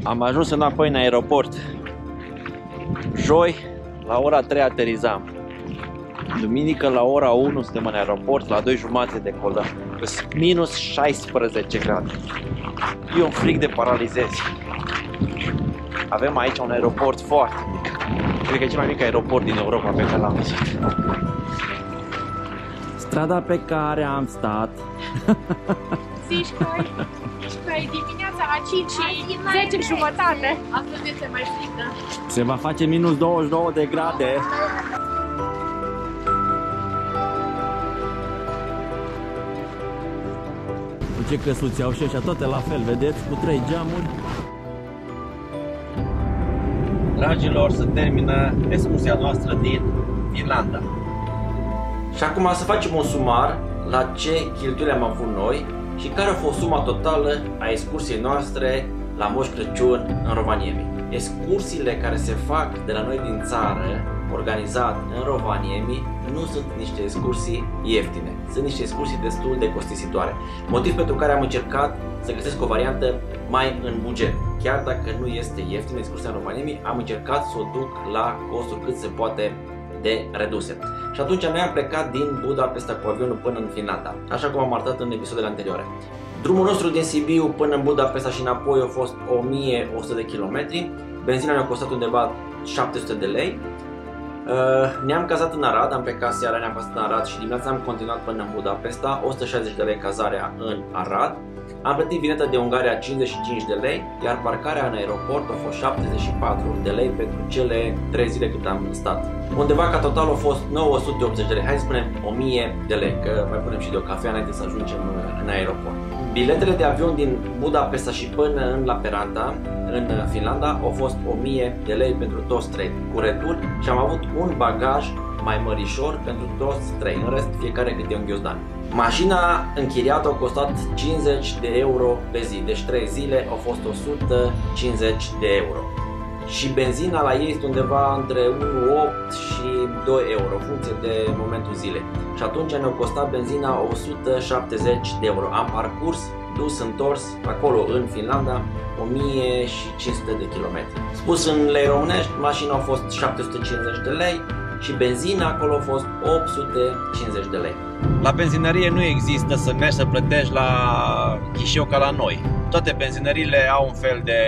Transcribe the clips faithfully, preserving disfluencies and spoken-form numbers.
Am ajuns înapoi în aeroport. Joi, la ora trei aterizam. Duminică, la ora unu, suntem în aeroport, la doi jumate decolăm. Minus șaisprezece grade. E un frig de paralizezi. Avem aici un aeroport foarte mic. Cred că e cel mai mic aeroport din Europa pe care l-am văzut. Strada pe care am stat. Zici că e dimineața la cinci și zece jumătate. Astăzi este mai frig, da? Se va face minus douăzeci și două de grade. Cu ce căsuți au și ăștia, toate la fel, vedeți? Cu trei geamuri. Dragilor, se termină excursia noastră din Finlanda. Și acum să facem un sumar la ce cheltuieli am avut noi și care a fost suma totală a excursiei noastre la Moș Crăciun în Rovaniemi. Excursiile care se fac de la noi din țară, organizat în Rovaniemi, nu sunt niște excursii ieftine. Sunt niște excursii destul de costisitoare. Motiv pentru care am încercat să găsesc o variantă mai în buget. Chiar dacă nu este ieftină excursia în Rovaniemi, am încercat să o duc la costuri cât se poate de reduse. Și atunci noi am plecat din Budapesta cu avionul până în Finlanda, așa cum am arătat în episoadele anterioare. Drumul nostru din Sibiu până în Budapesta și înapoi a fost o mie o sută de kilometri. Benzina ne-a costat undeva șapte sute de lei. Ne-am cazat în Arad, am plecat seara, ne-am cazat în Arad și dimineața am continuat până în Budapesta, o sută șaizeci de lei cazarea în Arad. Am plătit vinetă de Ungaria cincizeci și cinci de lei, iar parcarea în aeroport a fost șaptezeci și patru de lei pentru cele trei zile cât am stat. Undeva ca total a fost nouă sute optzeci de lei, hai să spunem o mie de lei, că mai punem și de o cafea înainte să ajungem în aeroport. Biletele de avion din Budapesta și până în Lappeenranta, în Finlanda, au fost o mie de lei pentru toți trei, cu retur, și am avut un bagaj mai mărișor pentru toți trei, în rest fiecare câte un ghiozdan. Mașina închiriată a costat cincizeci de euro pe zi, deci trei zile au fost o sută cincizeci de euro. Și benzina la ei este undeva între unu virgulă opt și doi euro, în funcție de momentul zilei. Și atunci ne-a costat benzina o sută șaptezeci de euro. Am parcurs, dus, întors, acolo în Finlanda, o mie cinci sute de kilometri. Spus în lei românești, mașina a fost șapte sute cincizeci de lei și benzina acolo a fost opt sute cincizeci de lei. La benzinărie nu există să mergi să plătești la ghișeu ca la noi. Toate benzinăriile au un fel de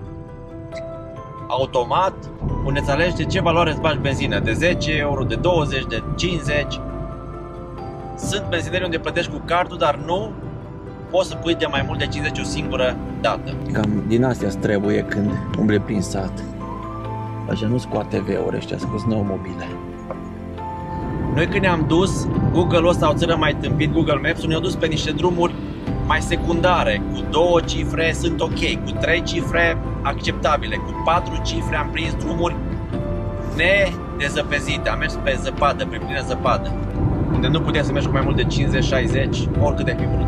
automat unde îți alegi de ce valoare îți bagi benzină, de zece euro, de douăzeci, de cincizeci. Sunt benzinării unde plătești cu cardul, dar nu poți să pui de mai mult de cincizeci o singură dată. Cam din astea îți trebuie când umbli prin sat. Așa nu-s cu A T V-uri ăștia, scos nouă mobile. Noi când ne-am dus, Google-ul ăsta, o țară mai tâmpit, Google Maps-ul, ne-a dus pe niște drumuri mai secundare, cu două cifre sunt ok, cu trei cifre acceptabile, cu patru cifre am prins drumuri nedezăpezite, am mers pe zăpadă, pe plină zăpadă, unde nu puteai să mergi cu mai mult de cincizeci șaizeci, oricât de fi vrut.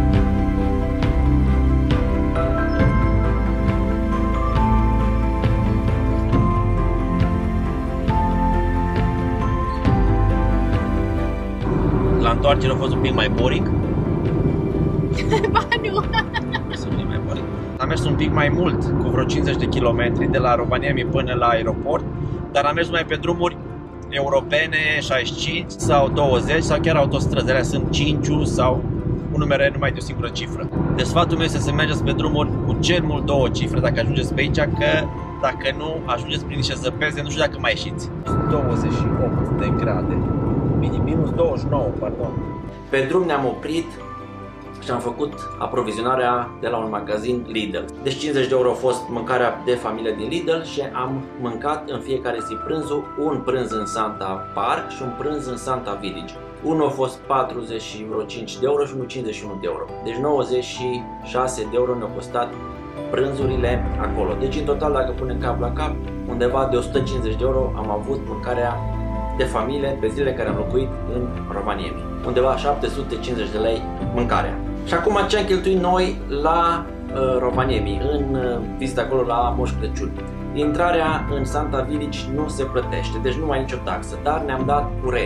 La întoarcere a fost un pic mai boring. Ba nu! Am mers un pic mai mult, cu vreo cincizeci de kilometri de la Rovaniemi până la aeroport, dar am mers mai pe drumuri europene, șaizeci și cinci sau douăzeci sau chiar autostrăzi, alea sunt cinci sau un numere numai de o singură cifră. Deci sfatul meu este să mergeți pe drumuri cu cel mult două cifre dacă ajungeți pe aici, că dacă nu ajungeți prin niște zăpeze, nu știu dacă mai ieșiți. douăzeci și opt de grade, minus douăzeci și nouă, pardon. Pe drum ne-am oprit și am făcut aprovizionarea de la un magazin Lidl. Deci cincizeci de euro a fost mâncarea de familie din Lidl și am mâncat în fiecare zi prânzul, un prânz în Santa Park și un prânz în Santa Village. Unul a fost patruzeci și cinci de euro și unul cincizeci și unu de euro. Deci nouăzeci și șase de euro ne-au costat prânzurile acolo. Deci în total, dacă punem cap la cap, undeva de o sută cincizeci de euro am avut mâncarea de familie pe zilele care am locuit în Rovaniemi. Undeva șapte sute cincizeci de lei mâncarea. Și acum ce am cheltuit noi la uh, Rovaniemi, în uh, vizita acolo la Moș Crăciun. Intrarea în Santa Village nu se plătește, deci nu mai e nicio taxă, dar ne-am dat cu Reni.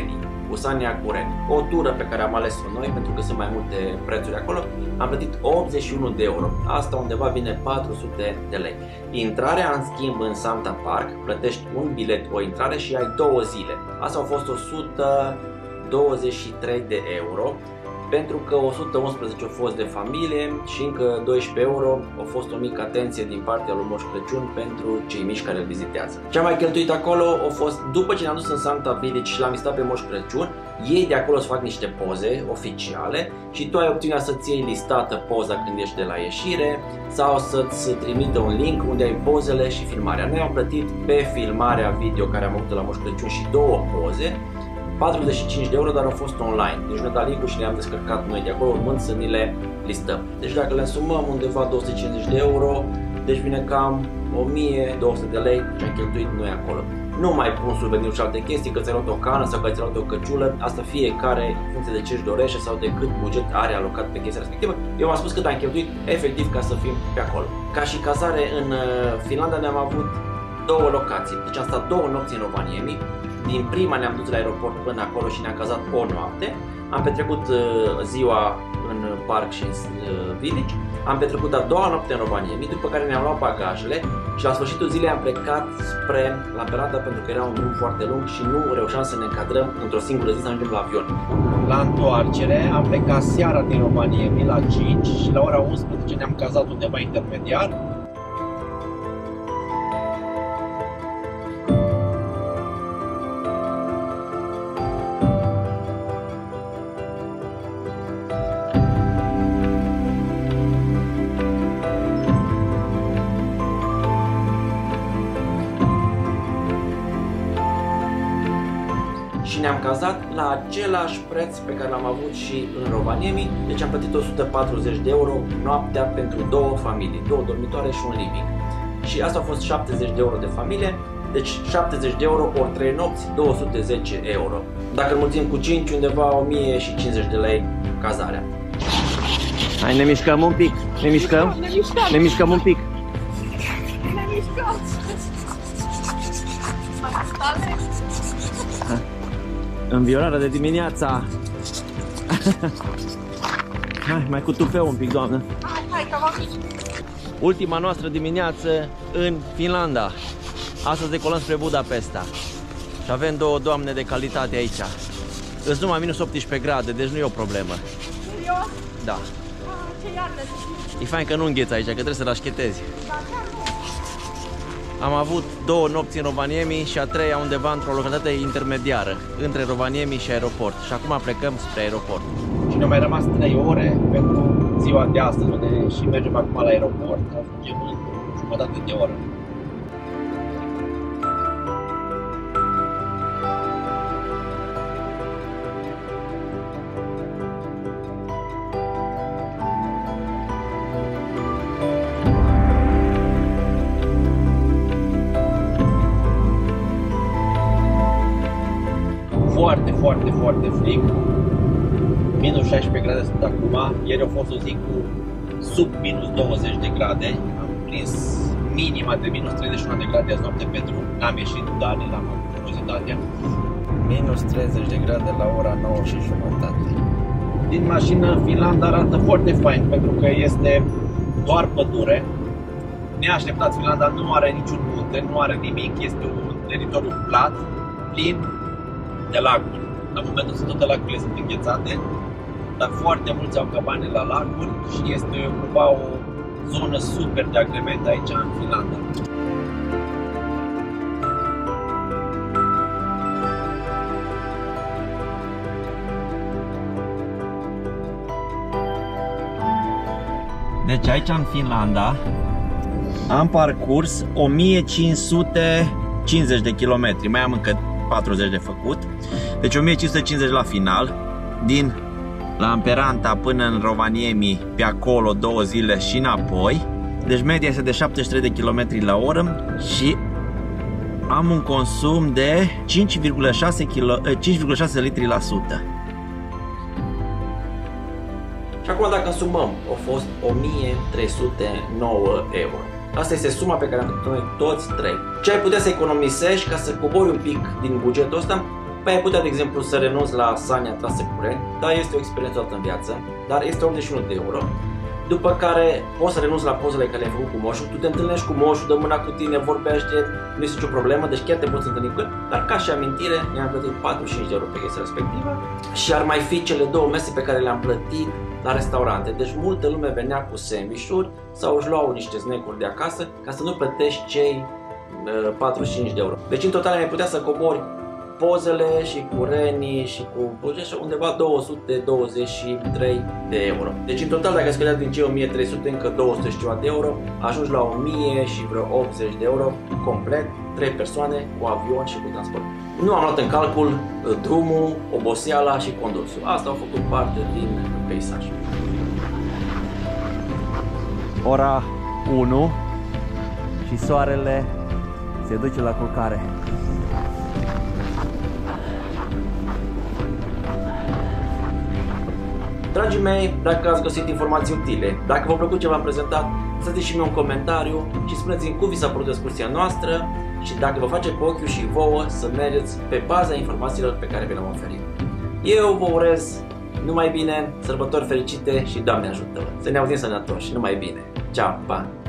Usania Cureni. O tură pe care am ales-o noi, pentru că sunt mai multe prețuri acolo, am plătit optzeci și unu de euro. Asta undeva vine patru sute de lei. Intrarea, în schimb, în Samta Park, plătești un bilet, o intrare și ai două zile. Asta au fost o sută douăzeci și trei de euro. Pentru că o sută unsprezece au fost de familie și încă doisprezece euro a fost o mică atenție din partea lui Moș Crăciun pentru cei mici care îl vizitează. Ce am mai cheltuit acolo a fost, după ce ne-am dus în Santa Village și l-am vizitat pe Moș Crăciun, ei de acolo îți fac niște poze oficiale și tu ai opțiunea să-ți iei listată poza când ești de la ieșire sau să-ți trimită un link unde ai pozele și filmarea. Noi am plătit pe filmarea video care am avut la Moș Crăciun și două poze, patruzeci și cinci de euro, dar au fost online. Deci ne-a dat link-ul și le-am descărcat noi de acolo, urmând să ni le listăm. Deci dacă le asumăm undeva două sute cincizeci de euro, deci vine cam o mie două sute de lei ce am cheltuit noi acolo. Nu mai pun suveniri și alte chestii, că ți-ai luat o cană sau că ți-ai luat o căciulă, asta fiecare în funcție de ce își dorește sau de cât buget are alocat pe chestia respectivă. Eu am spus cât am cheltuit efectiv ca să fim pe acolo. Ca și cazare în Finlanda ne-am avut două locații, deci am stat două nopți în Rovaniemi. Din prima ne-am dus la aeroport până acolo și ne-am cazat o noapte. Am petrecut uh, ziua în parc și în uh, village. Am petrecut a doua noapte în Rovaniemi, după care ne-am luat bagajele și la sfârșitul zilei am plecat spre Lappeenranta pentru că era un drum foarte lung și nu reușeam să ne încadrăm într-o singură zi să ajungem la avion. La întoarcere am plecat seara din Rovaniemi la cinci și la ora unsprezece ne-am cazat undeva intermediar. Și ne-am cazat la același preț pe care l-am avut și în Rovaniemi, deci am plătit o sută patruzeci de euro noaptea pentru două familii, două dormitoare și un living. Și asta a fost șaptezeci de euro de familie, deci șaptezeci de euro ori trei nopți, două sute zece euro. Dacă îl mulțim cu cinci, undeva o mie cincizeci de lei cazarea. Hai, ne mișcăm un pic, ne mișcăm, ne mișcăm, ne mișcăm un pic. Ne mișcăm. Înviorarea de dimineața. Hai, mai cu tupeu un pic, doamnă. Hai, hai, că v-am mici. Ultima noastră dimineață în Finlanda. Astăzi decolăm spre Budapesta. Și avem două doamne de calitate aici. Îți numai minus optsprezece grade, deci nu e o problemă. Serios? Da. Ah, ce iarnă. E fain că nu îngheți aici, că trebuie să rașchetezi. Da, chiar nu. Am avut două nopți în Rovaniemi și a treia undeva într-o localitate intermediară între Rovaniemi și aeroport. Și acum plecăm spre aeroport. Și ne-au mai rămas trei ore pentru ziua de astăzi, unde și mergem acum la aeroport. Ajungem în jumătate de oră. Foarte, foarte, foarte frig. Minus șaisprezece grade sunt acum. Ieri a fost o zi cu sub minus douăzeci de grade. Am prins minima de minus treizeci și unu de grade azi noapte pentru că am ieșit, dar n-am avut curiozitatea. Minus treizeci de grade la ora nouă și jumătate. Din mașină, Finlanda arată foarte fain pentru că este doar pădure. Neașteptat, Finlanda nu are niciun munte, nu are nimic. Este un teritoriu plat, plin de lacuri. La momentul ăsta toate lacurile sunt înghețate, dar foarte mulți au cabane la lacuri și este cumva o zonă super de agrement aici în Finlanda. Deci aici în Finlanda am parcurs o mie cinci sute cincizeci de kilometri, mai am încă patruzeci de făcut, deci o mie cinci sute cincizeci la final, din Lappeenranta până în Rovaniemi, pe acolo două zile și înapoi, deci media este de șaptezeci și trei de kilometri la oră și am un consum de cinci virgulă șase litri la sută. Și acum dacă însumăm, au fost o mie trei sute nouă euro. Asta este suma pe care am făcut noi toți trei. Ce ai putea să economisești ca să cobori un pic din bugetul ăsta? Păi ai putea, de exemplu, să renunți la sania trasă curent, dar este o experiență toată în viață, dar este optzeci și unu de euro. După care poți să renunți la pozele care le-ai făcut cu moșul, tu te întâlnești cu moșul, dă mâna cu tine, vorbește, nu este nicio problemă, deci chiar te poți întâlni cu el, dar ca și amintire ne-am plătit patruzeci și cinci de euro pe chestia respectivă și ar mai fi cele două mese pe care le-am plătit la restaurante. Deci multă lume venea cu sandwich-uri sau își luau niște snack-uri de acasă ca să nu plătești cei uh, patruzeci și cinci de euro. Deci în total ai putea să cobori pozele și cu renii și cu buget undeva două sute douăzeci și trei de euro. Deci în total, dacă scădeai din cei o mie trei sute încă două sute și ceva de euro, ajungi la o mie și vreo optzeci de euro complet, trei persoane, cu avion și cu transport. Nu am luat în calcul drumul, oboseala și condusul. Asta au făcut parte din peisaj. Ora unu și soarele se duce la culcare. Dragii mei, dacă ați găsit informații utile, dacă v-a plăcut ce v-am prezentat, lăsați și mie un comentariu și spuneți-mi cum vi s-a părut excursia noastră și dacă vă face pe ochiul și vouă să mergeți pe baza informațiilor pe care vi le-am oferit. Eu vă urez numai bine, sărbători fericite și Doamne ajută-vă! Să ne auzim sănătoși, numai bine! Ceau, pa!